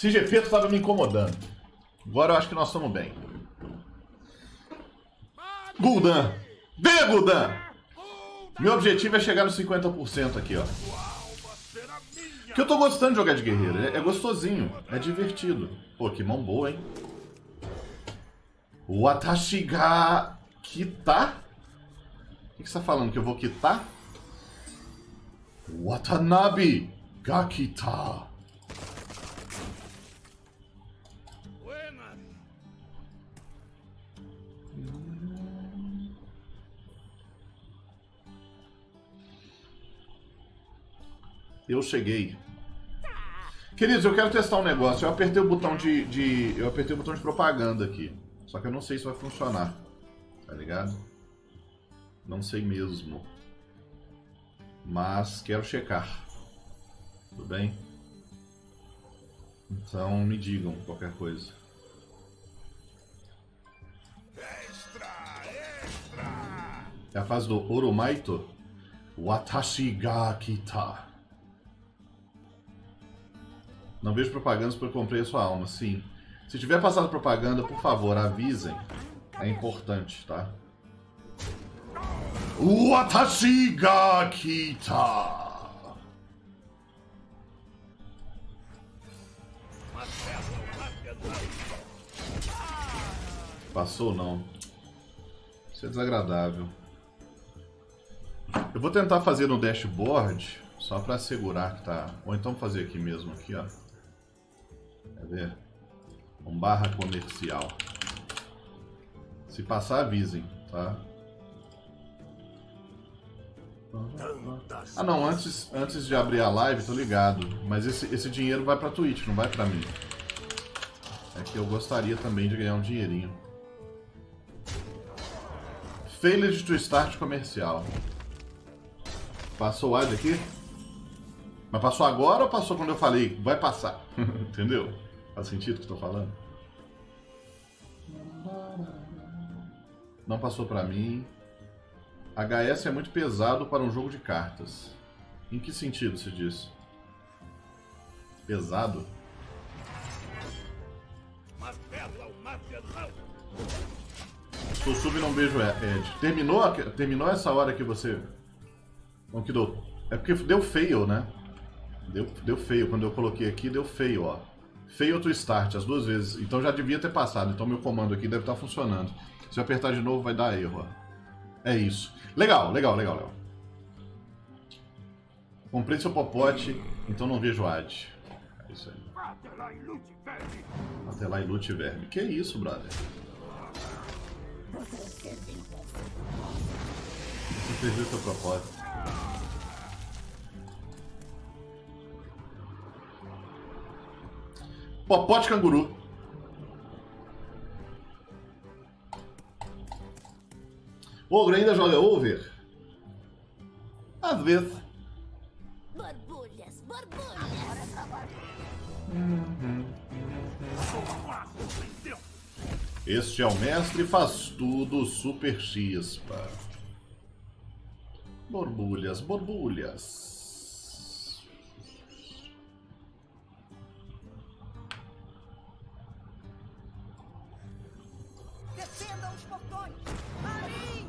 Esse efeito estava me incomodando. Agora eu acho que nós estamos bem. Gul'dan! Venha, Gul'dan! Meu objetivo é chegar nos 50% aqui, ó. Que eu tô gostando de jogar de guerreiro. É gostosinho, é divertido. Pô, que mão boa, hein? Watashi ga kita? O que você tá falando? Que eu vou quitar? Watanabe ga kita. Eu cheguei. Queridos, eu quero testar um negócio. Eu apertei o botão eu apertei o botão de propaganda aqui. Só que eu não sei se vai funcionar. Tá ligado? Não sei mesmo. Mas quero checar. Tudo bem? Então me digam qualquer coisa. É a fase do Oromaito? Watashi ga kita. Não vejo propagandas porque eu comprei a sua alma. Sim. Se tiver passado propaganda, por favor, avisem. É importante, tá? Watashi ga kita. Passou não. Isso é desagradável. Eu vou tentar fazer no dashboard, só para assegurar que tá... Ou então fazer aqui mesmo, aqui, ó. Quer ver? Um barra comercial. Se passar, avisem, tá? Ah não, antes de abrir a live, tô ligado. Mas esse dinheiro vai pra Twitch, não vai pra mim. É que eu gostaria também de ganhar um dinheirinho. Failed to start comercial. Passou o ad aqui? Mas passou agora ou passou quando eu falei? Vai passar. Entendeu? Faz sentido o que eu tô falando? Não passou pra mim. HS é muito pesado para um jogo de cartas. Em que sentido se diz? Pesado? Sou sub e não vejo Ed. Terminou essa hora que você... Não, que deu... É porque deu fail, né? Deu fail. Quando eu coloquei aqui, deu fail, ó. Fail to start, as duas vezes. Então já devia ter passado. Então meu comando aqui deve estar funcionando. Se eu apertar de novo, vai dar erro, ó. É isso. Legal. Comprei seu popote, então não vejo ad. É isso aí. Até lá e lute, verme. Que isso, brother? Você perdeu seu propósito. Popote canguru. O ogro ainda joga over? Às vezes. Borbulhas. Este é o mestre faz tudo super chispa. Borbulhas. Descendam os portões. Marim!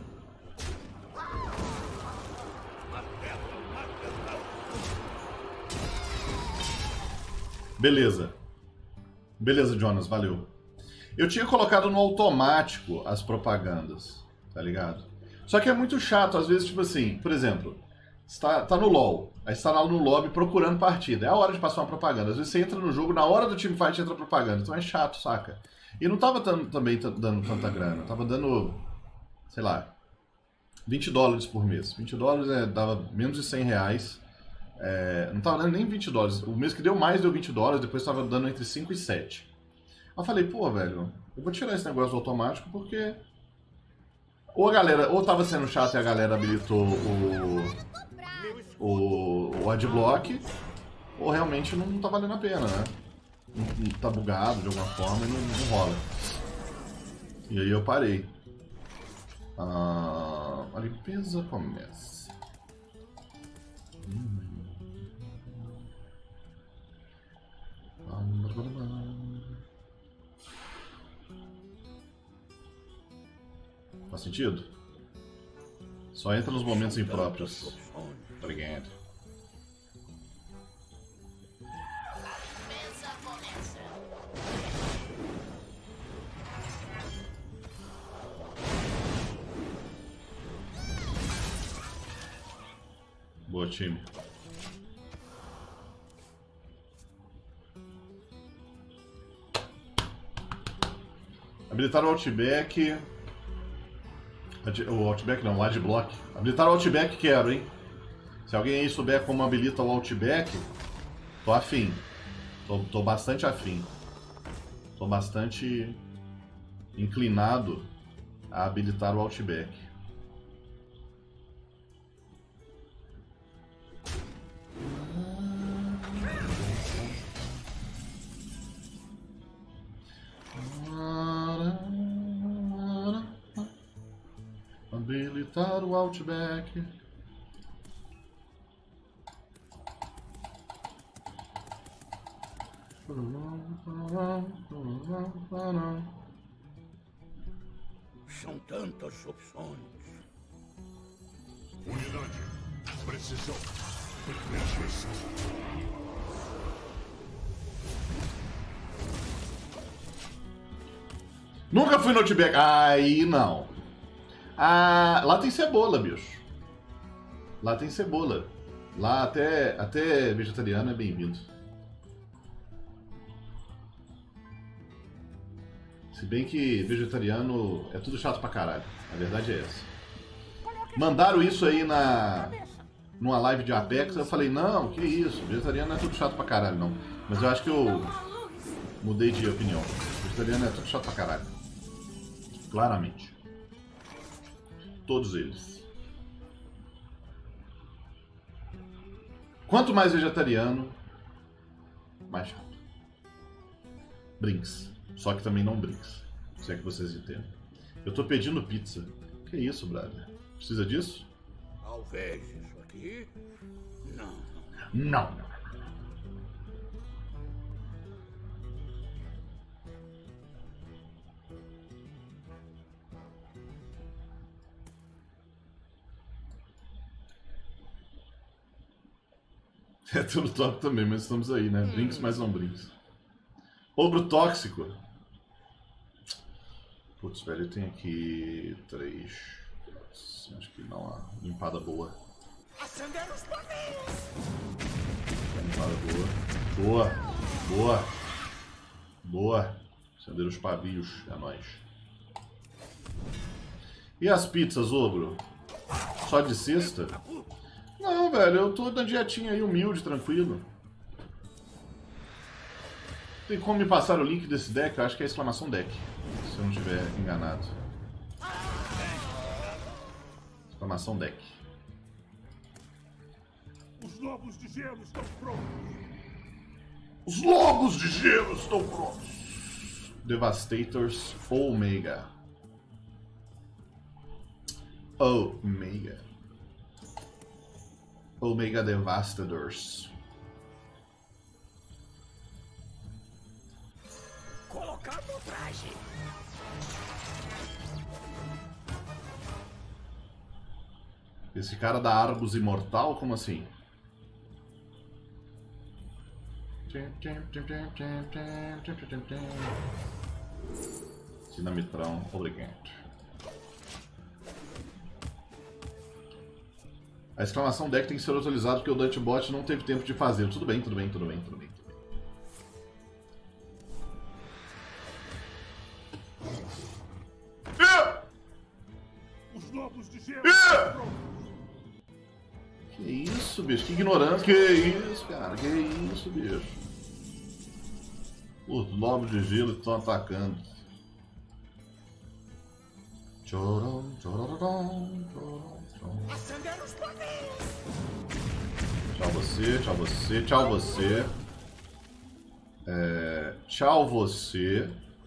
Beleza, Jonas, valeu. Eu tinha colocado no automático as propagandas, tá ligado? Só que é muito chato, às vezes, tipo assim, por exemplo, tá no LoL, aí você tá lá no lobby procurando partida, é a hora de passar uma propaganda. Às vezes você entra no jogo, na hora do teamfight entra propaganda, então é chato, saca? E não tava também dando tanta grana, tava dando, sei lá, $20 por mês. $20 dava menos de R$100. Não tava dando nem $20. O mês que deu mais deu $20, depois tava dando entre 5 e 7. Aí eu falei, pô, velho, eu vou tirar esse negócio do automático porque... Ou tava sendo chato e a galera habilitou o adblock, ou realmente não tá valendo a pena, né? Não tá bugado de alguma forma e não rola. E aí eu parei. A limpeza começa. Faz sentido? Só entra nos momentos impróprios. Obrigado. Boa, time. Habilitar o Outback. O Outback não, o Adblock. Habilitar o Outback quero, hein? Se alguém aí souber como habilita o Outback, tô afim. Tô bastante afim. Tô bastante inclinado a habilitar o Outback. Habilitar o Outback. São tantas opções. Unidade. Precisão. Perfeição. Nunca fui no Outback. Aí não. Ah, lá tem cebola, bicho. Lá tem cebola. Lá até vegetariano é bem-vindo. Se bem que vegetariano é tudo chato pra caralho. A verdade é essa. Mandaram isso aí numa live de Apex. Eu falei, não, que isso. Vegetariano não é tudo chato pra caralho, não. Mas eu acho que eu mudei de opinião. Vegetariano é tudo chato pra caralho. Claramente. Todos eles. Quanto mais vegetariano, mais chato. Brinks. Só que também não Brinks. Se é que vocês entendem. Eu tô pedindo pizza. Que isso, brother? Precisa disso? Talvez isso aqui? Não. Não. É tudo top também, mas estamos aí, né? Brinks, mas não Brinks. Ogro tóxico. Putz, velho, tem aqui 3. Acho que não, uma limpada boa. Acender os pavios! Limpada boa. Boa. Boa. Acender os pavios, é nóis. E as pizzas, ogro? Só de sexta? Não, velho, eu tô na dietinha aí, humilde, tranquilo. Tem como me passar o link desse deck? Eu acho que é exclamação deck, se eu não estiver enganado. Exclamação deck. Os lobos de gelo estão prontos. Os lobos de gelo estão prontos. Devastators Omega. Omega Devastadors. Colocar no traje! Esse cara da Argus Imortal, como assim? Dinamitrão, obrigado. A exclamação deck tem que ser atualizada porque o Dutchbot não teve tempo de fazer. Tudo bem. Os lobos de gelo estão prontos. Que isso, bicho? Que ignorância. Que isso, cara? Que isso, bicho? Os lobos de gelo estão atacando. Acender os pavios! Tchau você. Tchau você. Tchau você. Tchau você.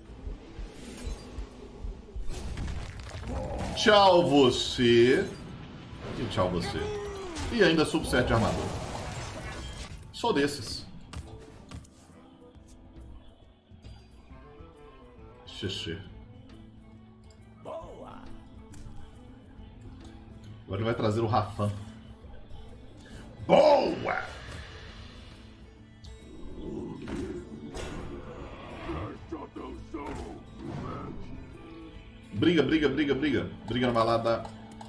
E tchau você. E ainda subset de armadura. Sou desses. Boa! Agora ele vai trazer o Rafan. Boa! Briga, briga, briga, briga. Briga na balada.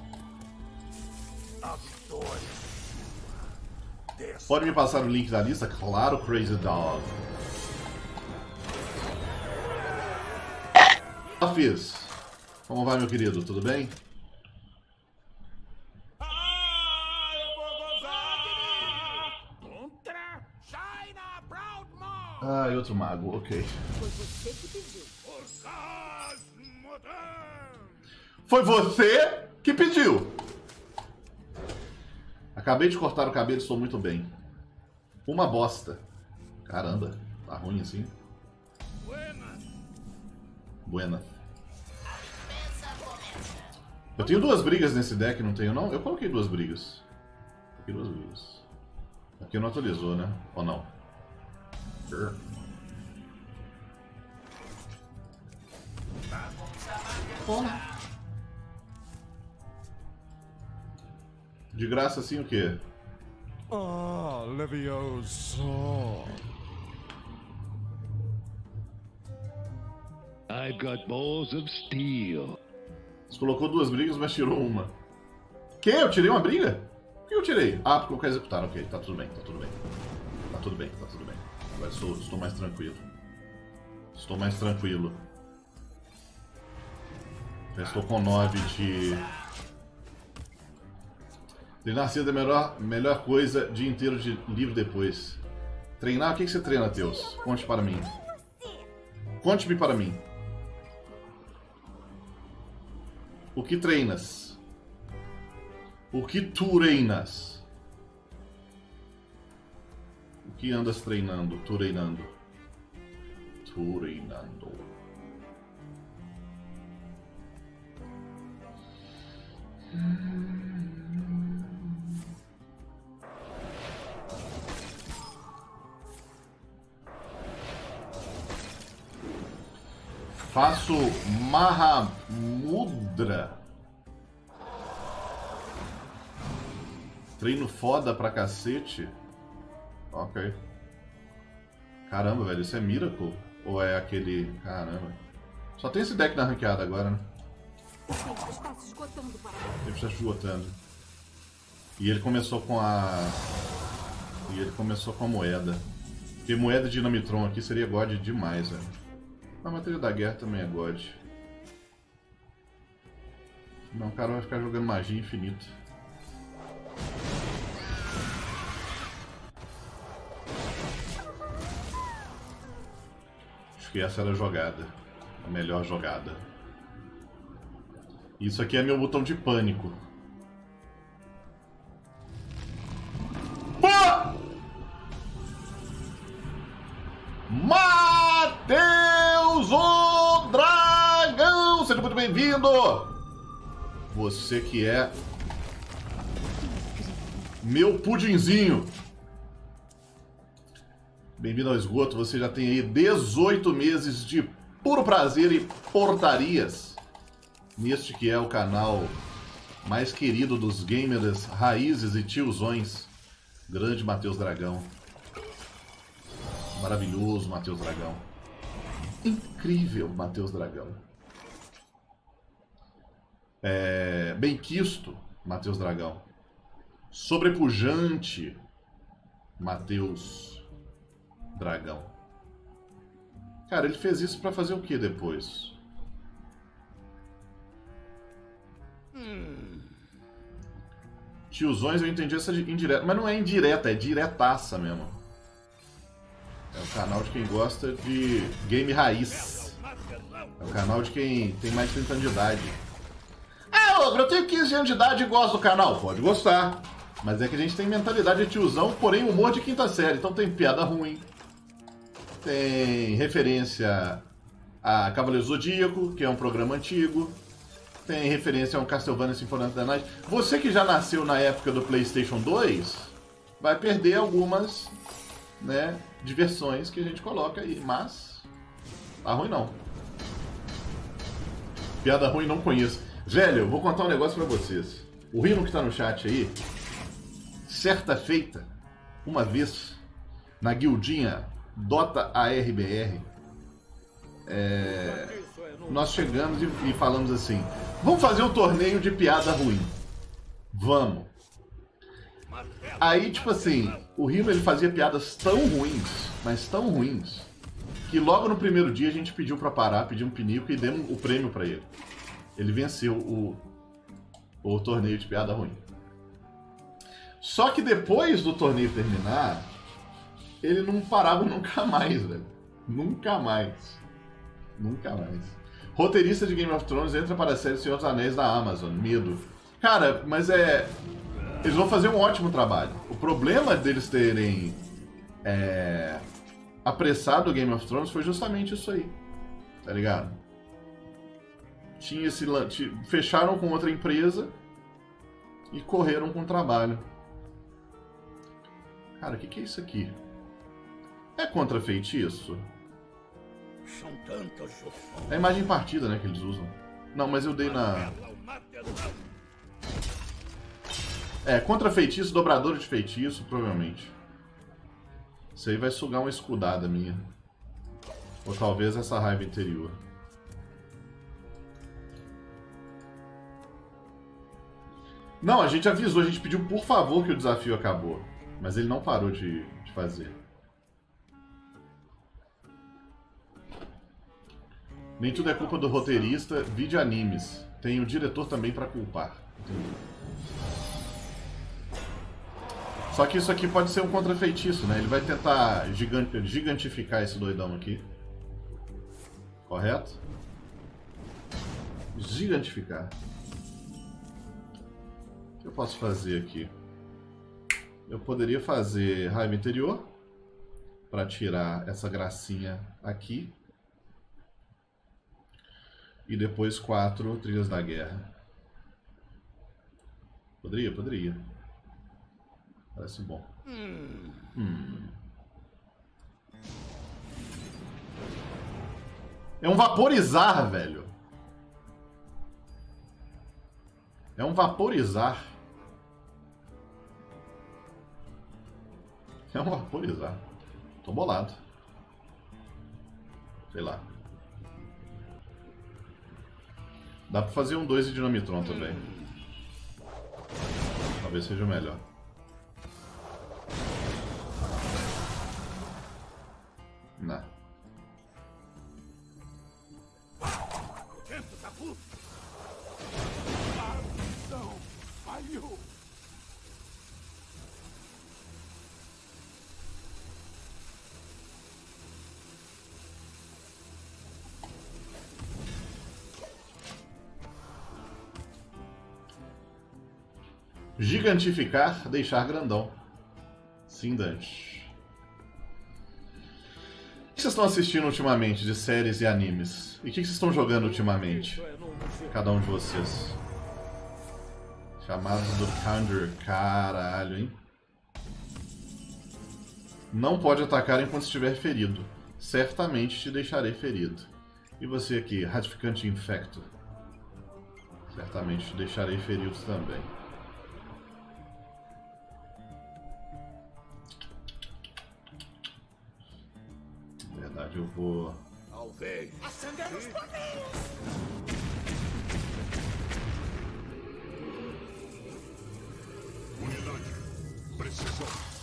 Pode me passar o link da lista? Claro, Crazy Dog. Fiz. Como vai, meu querido? Tudo bem? Contra China Proudmore. Ah, e outro mago, ok. Foi você que pediu. Foi você que pediu! Acabei de cortar o cabelo e estou muito bem. Uma bosta. Caramba, tá ruim assim. Buena. Eu tenho 2 brigas nesse deck, não tenho não? Eu coloquei 2 brigas. Coloquei 2 brigas. Aqui não atualizou, né? Ou não? Porra. De graça assim o quê? Ah, Leviosa. I've got balls of steel. Você colocou 2 brigas, mas tirou uma. Que? Eu tirei uma briga? Por que eu tirei? Ah, porque eu quero executar. Ok, tá tudo bem, tá tudo bem. Tá tudo bem, tá tudo bem. Agora estou mais tranquilo. Estou mais tranquilo. Já estou com 9 de... Treinar cedo é a melhor coisa, dia inteiro de livre depois. Treinar? O que você treina, Teus? Conte para mim. Conte-me para mim. O que treinas? O que tu treinas? O que andas treinando? Treinando. Faço Mahamudra. Treino foda pra cacete. Ok. Caramba, velho, isso é Miracle? Ou é aquele... Caramba. Só tem esse deck na ranqueada agora, né? O tempo está se esgotando para O tempo está se esgotando. E ele começou com a... moeda. Porque moeda de Dinamitron aqui seria God demais, velho. A matéria da guerra também é God. Não, o cara vai ficar jogando magia infinita. Acho que essa era a jogada. A melhor jogada. Isso aqui é meu botão de pânico. Pô! Matheus, o dragão! Seja muito bem-vindo! Você que é meu pudinzinho. Bem-vindo ao esgoto. Você já tem aí 18 meses de puro prazer e portarias neste que é o canal mais querido dos gamers raízes e tiozões. Grande Matheus Dragão. Maravilhoso Matheus Dragão. Incrível Matheus Dragão. Benquisto Matheus Dragão. Sobrepujante Matheus Dragão. Cara, ele fez isso pra fazer o que depois? Tiozões, eu entendi essa indireta. Mas não é indireta, é diretaça mesmo. É o canal de quem gosta de game raiz. É o canal de quem tem mais de 30 anos de idade. Ah, Ogro, eu tenho 15 anos de idade e gosto do canal. Pode gostar. Mas é que a gente tem mentalidade de tiozão, porém humor de quinta série. Então tem piada ruim. Tem referência a Cavaleiro Zodíaco, que é um programa antigo. Tem referência a um Castlevania Symphony of the Night. Você que já nasceu na época do PlayStation 2, vai perder algumas, né, diversões que a gente coloca aí. Mas, tá ruim não. Piada ruim não conheço. Velho, eu vou contar um negócio pra vocês. O Rino que tá no chat aí, certa feita, uma vez, na guildinha Dota ARBR, nós chegamos e falamos assim, vamos fazer um torneio de piada ruim. Vamos. Aí, tipo assim, o Rino ele fazia piadas tão ruins, mas tão ruins, que logo no primeiro dia a gente pediu pra parar, pedimos um pinico e demos o prêmio pra ele. Ele venceu o torneio de piada ruim. Só que depois do torneio terminar, ele não parava nunca mais, velho. Nunca mais. Nunca mais. Roteirista de Game of Thrones entra para a série Senhor dos Anéis da Amazon. Medo. Cara, mas eles vão fazer um ótimo trabalho. O problema deles terem apressado o Game of Thrones foi justamente isso aí. Tá ligado? Fecharam com outra empresa e correram com o trabalho. Cara, o que é isso aqui? É contra feitiço? São tantas opções. É a imagem partida, né, que eles usam. Não, mas eu dei na... contra feitiço, dobrador de feitiço, provavelmente. Isso aí vai sugar uma escudada minha. Ou talvez essa raiva interior. Não, a gente avisou, a gente pediu por favor que o desafio acabou. Mas ele não parou de fazer. Nem tudo é culpa do roteirista, vide animes. Tem o diretor também pra culpar. Entendi. Só que isso aqui pode ser um contrafeitiço, né? Ele vai tentar gigantificar esse doidão aqui. Correto? Gigantificar. O que eu posso fazer aqui? Eu poderia fazer raiva interior para tirar essa gracinha aqui. E depois 4 trilhas da guerra. Poderia. Parece bom. É um vaporizar, velho. É um vaporizar. É um vaporizar. Tô bolado. Sei lá. Dá pra fazer um 2 de Dinamitron também. Talvez seja melhor. Não. Não, falhou. Gigantificar, deixar grandão. Sim, Dante. O que vocês estão assistindo ultimamente de séries e animes? E o que vocês estão jogando ultimamente? Cada um de vocês. Chamados do Kandor. Caralho, hein? Não pode atacar enquanto estiver ferido. Certamente te deixarei ferido. E você aqui, Ratificante Infecto. Certamente te deixarei ferido também. Na verdade, eu vou... Talvez. Acender os pavilhos! Unidade. Precisão.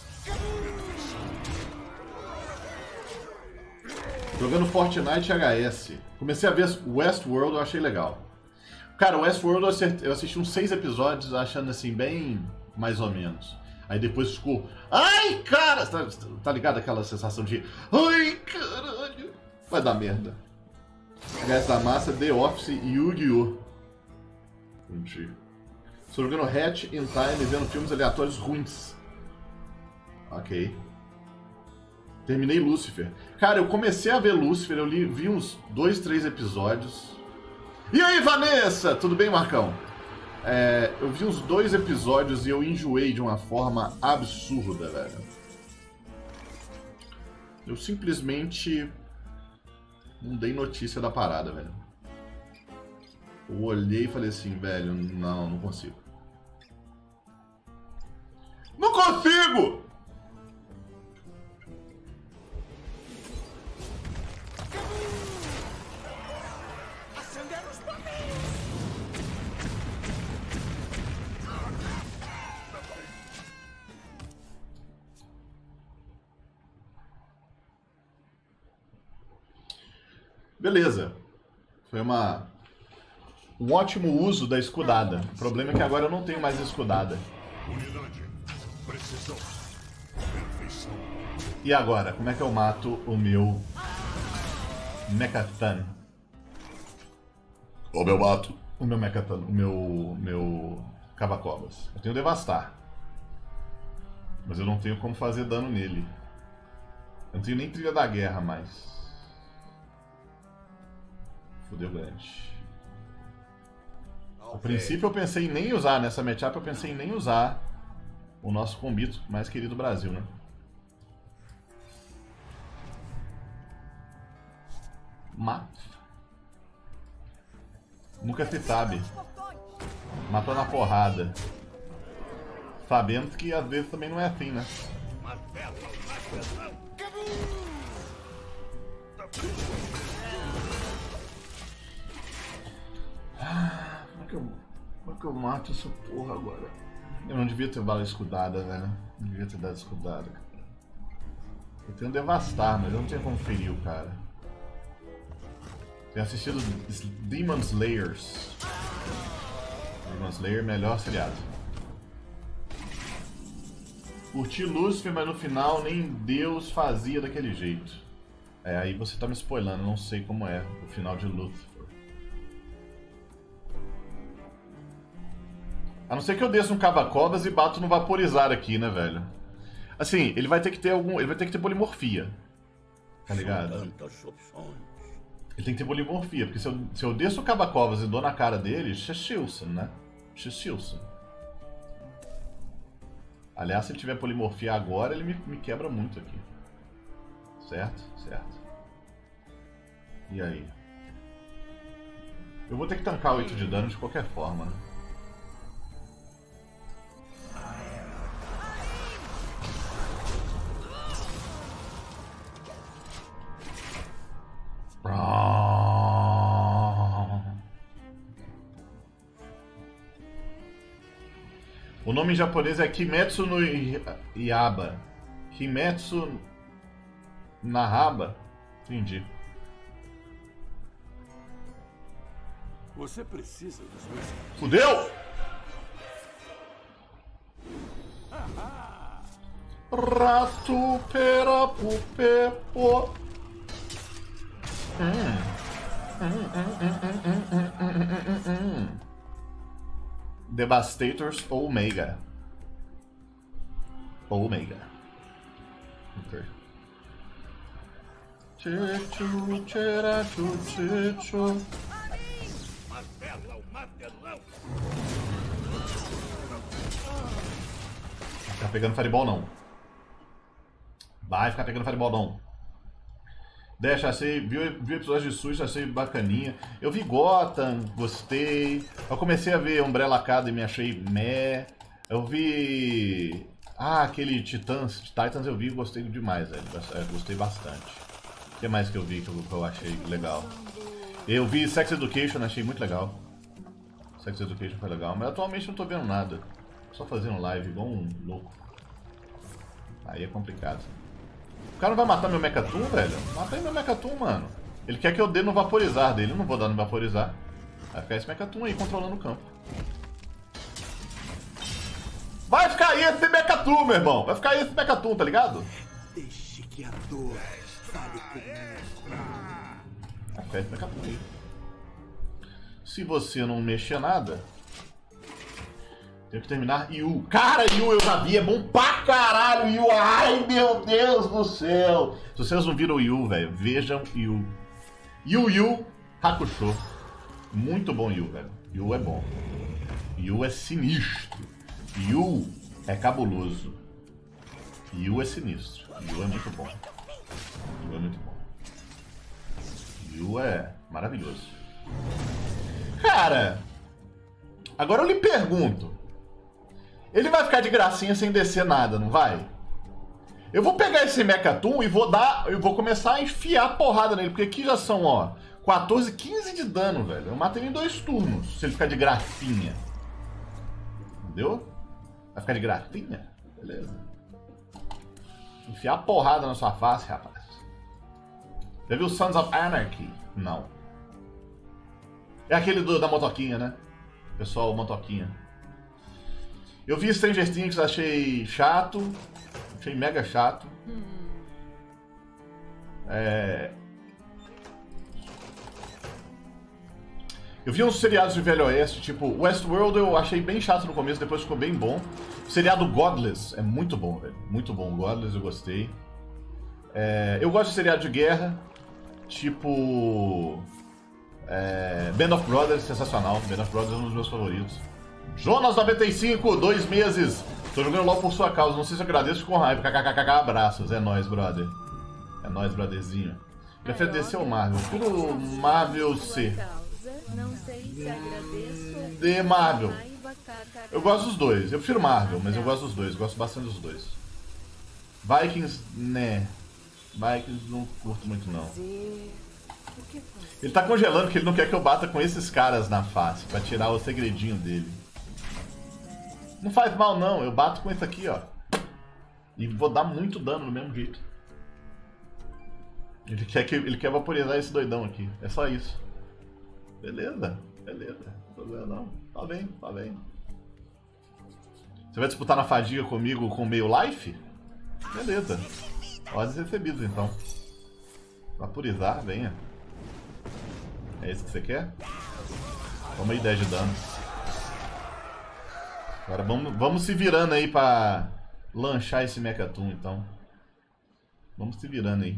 Jogando Fortnite HS. Comecei a ver Westworld, eu achei legal. Cara, Westworld eu assisti uns 6 episódios achando assim, bem mais ou menos. Aí depois ficou... Ai, cara! Tá ligado aquela sensação de... Ai, caralho! Vai dar merda. HS da massa, The Office e Yu-Gi-Oh! Entendi. Estou jogando Hatch in Time e vendo filmes aleatórios ruins. Ok. Terminei Lucifer. Cara, eu comecei a ver Lucifer, eu vi uns 2, 3 episódios. E aí, Vanessa? Tudo bem, Marcão? Eu vi uns 2 episódios e eu enjoei de uma forma absurda, velho. Eu simplesmente não dei notícia da parada, velho. Eu olhei e falei assim, velho, não consigo. Não consigo! Acender os paninhos! Beleza. Foi um ótimo uso da escudada. O problema é que agora eu não tenho mais escudada. Unidade. Precisão. Perfeição. E agora? Como é que eu mato o meu Mechatan? Como eu mato o meu Mechatan? O meu Cavacobas. Eu tenho Devastar. Mas eu não tenho como fazer dano nele. Eu não tenho nem Trilha da Guerra mais. Fudeu grande. A princípio eu pensei em nem usar, nessa matchup eu pensei em nem usar o nosso combito mais querido Brasil, né? Mata. Nunca se sabe. Matou na porrada. Sabendo que às vezes também não é assim, né? Como é que eu mato essa porra agora? Eu não devia ter bala escudada, velho. Não devia ter dado escudada, cara. Eu tenho Devastar, mas eu não tenho como ferir o cara. Tenho assistido Demon Slayers. Demon Slayer, melhor seriado. Curti Lucifer, mas no final nem Deus fazia daquele jeito. É, aí você tá me spoilando, eu não sei como é o final de Lucifer. A não ser que eu desça um Cavacobas e bato no Vaporizar aqui, né, velho? Assim, ele vai ter que ter ele vai ter que ter polimorfia. Tá ligado? Tantas opções. Ele tem que ter polimorfia, porque se eu desço o Cavacobas e dou na cara dele, Shishilson, né? Shishilson. Aliás, se ele tiver polimorfia agora, ele me quebra muito aqui. Certo? Certo. E aí? Eu vou ter que tancar 8 de dano de qualquer forma, né? O nome em japonês é Kimetsu no Yaiba. Kimetsu na Raba? Entendi. Você precisa dos meus... Fudeu! Rato pera pupepo. Devastators Omega. Omega. Ok. Chichu, cherachu, chichu. Martelo, martelão. Vai ficar pegando fireball não. Vai ficar pegando fireball não. Dash, achei, viu o episódio de Sushi, achei bacaninha. Eu vi Gotham, gostei. Eu comecei a ver Umbrella Academy, achei meh. Eu vi... aquele Titans eu vi e gostei demais, velho. Gostei bastante. O que mais que eu vi que eu achei legal? Eu vi Sex Education, achei muito legal. Sex Education foi legal, mas atualmente não tô vendo nada. Só fazendo live igual um louco. Aí é complicado. O cara não vai matar meu Mechatoon, velho? Mata aí meu Mechatoon, mano. Ele quer que eu dê no Vaporizar dele. Eu não vou dar no Vaporizar. Vai ficar esse Mechatoon aí controlando o campo. Vai ficar aí esse Mechatoon, meu irmão. Vai ficar aí esse Mechatoon, tá ligado? Deixe que a dor fale comigo. Vai ficar esse Mechatoon aí. Se você não mexer nada... Tenho que terminar Yu. Cara, Yu eu já vi, é bom pra caralho, Yu. Ai, meu Deus do céu. Se vocês não viram Yu, velho, vejam Yu. Yu Hakusho. Muito bom Yu, velho. Yu é bom. Yu é sinistro. Yu é cabuloso. Yu é sinistro. Yu é muito bom. Yu é muito bom. Yu é maravilhoso. Cara, agora eu lhe pergunto. Ele vai ficar de gracinha sem descer nada, não vai? Eu vou pegar esse Mechaton e eu vou começar a enfiar porrada nele, porque aqui já são, ó, 14, 15 de dano, velho. Eu mato ele em 2 turnos, se ele ficar de gracinha. Entendeu? Vai ficar de gracinha? Beleza. Enfiar porrada na sua face, rapaz. Já viu Sons of Anarchy? Não. É aquele da motoquinha, né? Pessoal, motoquinha. Eu vi Stranger Things, achei chato. Achei mega chato. Eu vi uns seriados de Velho Oeste, tipo Westworld eu achei bem chato no começo, depois ficou bem bom. O seriado Godless é muito bom, velho. Muito bom, Godless eu gostei. Eu gosto de seriado de guerra, tipo... Band of Brothers, sensacional. Band of Brothers é um dos meus favoritos. Jonas95, 2 meses. Tô jogando LOL por sua causa, não sei se eu agradeço com raiva. KKKK, abraços. É nóis, brother. É nóis, brotherzinho. Prefiro descer o Marvel. Tudo Marvel C. Não sei se agradeço. De Marvel. Eu gosto dos dois. Eu prefiro Marvel, mas eu gosto dos dois. Gosto bastante dos dois. Vikings, né. Vikings não curto muito, não. Ele tá congelando porque ele não quer que eu bata com esses caras na face, pra tirar o segredinho dele. Não faz mal não, eu bato com esse aqui, ó. E vou dar muito dano do mesmo jeito. Ele quer vaporizar esse doidão aqui, é só isso. Beleza, beleza, não problema não. Tá bem, tá bem. Você vai disputar na fadiga comigo com meio life? Beleza. Ordens recebidas então. Vaporizar, venha. É isso que você quer? Toma aí 10 de dano. Agora vamos se virando aí pra lanchar esse Mechaton, então. Vamos se virando aí.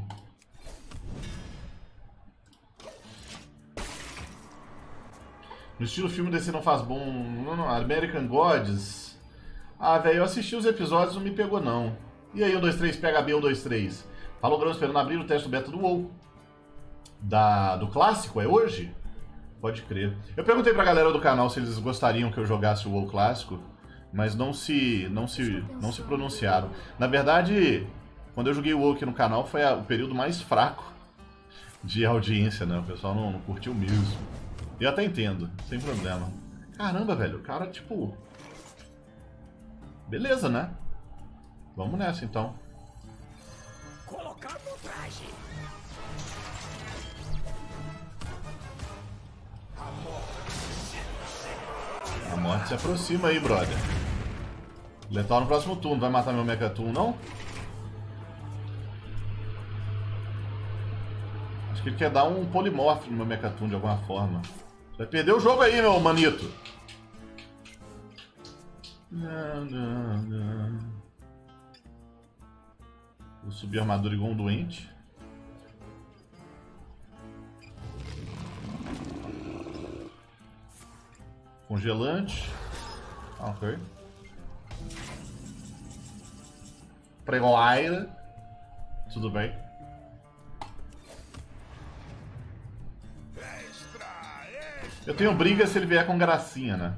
No estilo filme DC não faz bom... Não, American Gods... Ah, velho, eu assisti os episódios e não me pegou, não. E aí, 123, pega B, 123. Falou, Grão, esperando abrir o teste do beta do WoW. Do clássico, é hoje? Pode crer. Eu perguntei pra galera do canal se eles gostariam que eu jogasse o WoW clássico, mas não se pronunciaram. Na verdade, quando eu joguei o WoW aqui no canal, foi o período mais fraco de audiência, né? O pessoal não curtiu mesmo. E eu até entendo, sem problema. Caramba, velho, o cara, tipo... Beleza, né? Vamos nessa, então. Colocar no traje. A morte se aproxima aí, brother. Letal no próximo turno. Vai matar meu Mechaton, não? Acho que ele quer dar um polimorfo no meu Mechaton de alguma forma. Vai perder o jogo aí, meu manito. Vou subir a armadura igual um doente. Congelante. Ok. Pregoaira. Tudo bem. Eu tenho briga se ele vier com gracinha, né?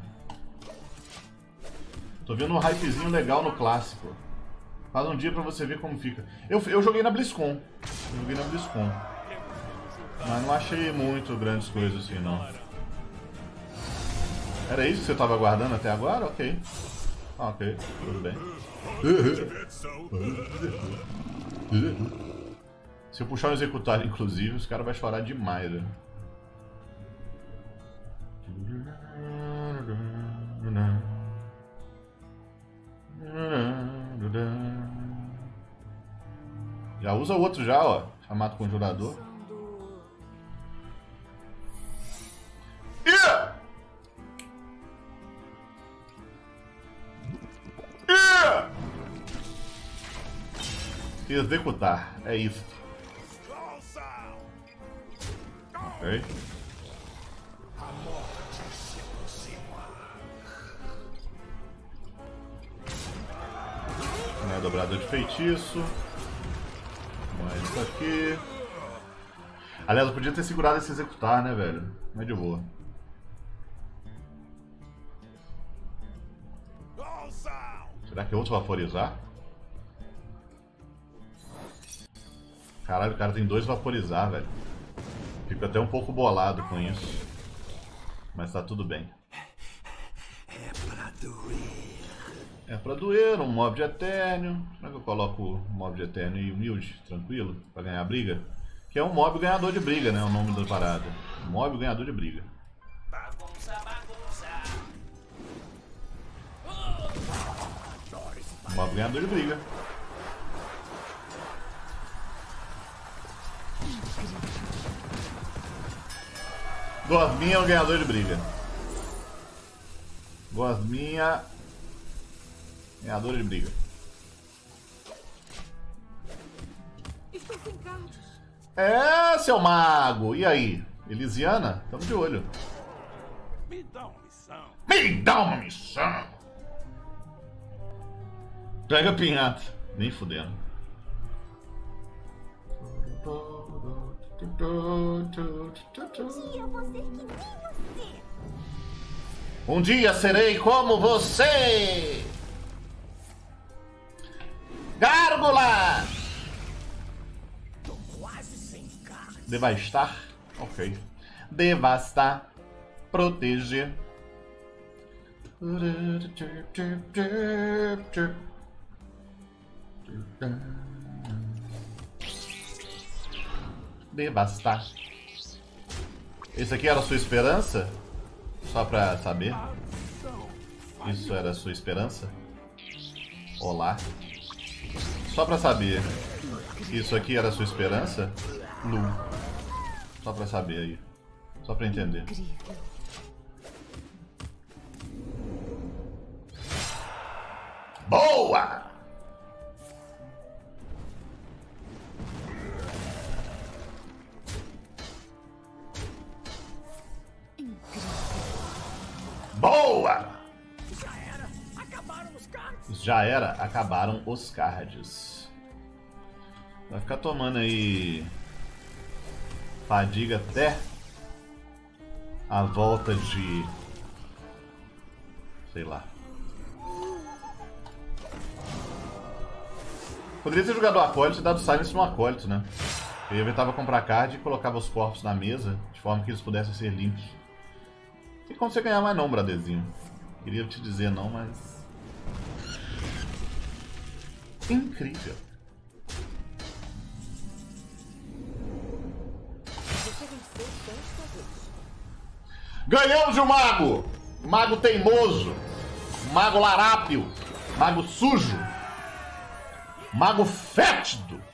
Tô vendo um hypezinho legal no clássico. Faz um dia pra você ver como fica. Eu joguei na BlizzCon. Mas não achei muito grandes coisas assim, não. Era isso que você tava aguardando até agora? Ok. Ok, tudo bem. Se eu puxar um executar, inclusive, os caras vão chorar demais, né? Já usa o outro já, ó. Chamado Conjurador. Executar, é isso. Ok. Não é dobrador de feitiço. Mais isso aqui. Aliás, eu podia ter segurado esse executar, né, velho? Mas de boa. Nossa! Será que é outro vaporizar? Caralho, o cara tem 2 vaporizar, velho. Fico até um pouco bolado com isso. Mas tá tudo bem. É pra doer. É pra doer, um mob de Eternio. Como é que eu coloco o mob de Eternio e humilde, tranquilo, pra ganhar a briga? Que é um mob ganhador de briga, né? O nome da parada. Mob ganhador de briga. Bagunça, bagunça. Mob ganhador de briga. Gosminha é um ganhador de briga. Gosminha. Ganhador de briga. Estou sem cartas. É, seu mago. E aí? Elisiana? Tamo de olho. Me dá uma missão. Me dá uma missão. Pega a pinhata. Nem fudendo. Um dia serei como você. Gárgula! Tô quase sem carne. Devastar? Ok. Devastar. Proteger. Devastar. Esse aqui era a sua esperança? Só pra saber. Isso era a sua esperança? Olá. Só pra saber. Isso aqui era a sua esperança? Lu. Só pra saber aí. Só pra entender. Boa! Boa! Já era. Acabaram os cards. Já era, acabaram os cards. Vai ficar tomando aí fadiga até a volta de... sei lá. Poderia ter jogado o acólito e dado silence no acólito, né? Eu evitava comprar card e colocava os corpos na mesa de forma que eles pudessem ser limpos. Não tem como você ganhar mais não, bradezinho. Queria te dizer não, mas... incrível. Ganhamos de um mago! Mago teimoso! Mago larápio! Mago sujo! Mago fétido!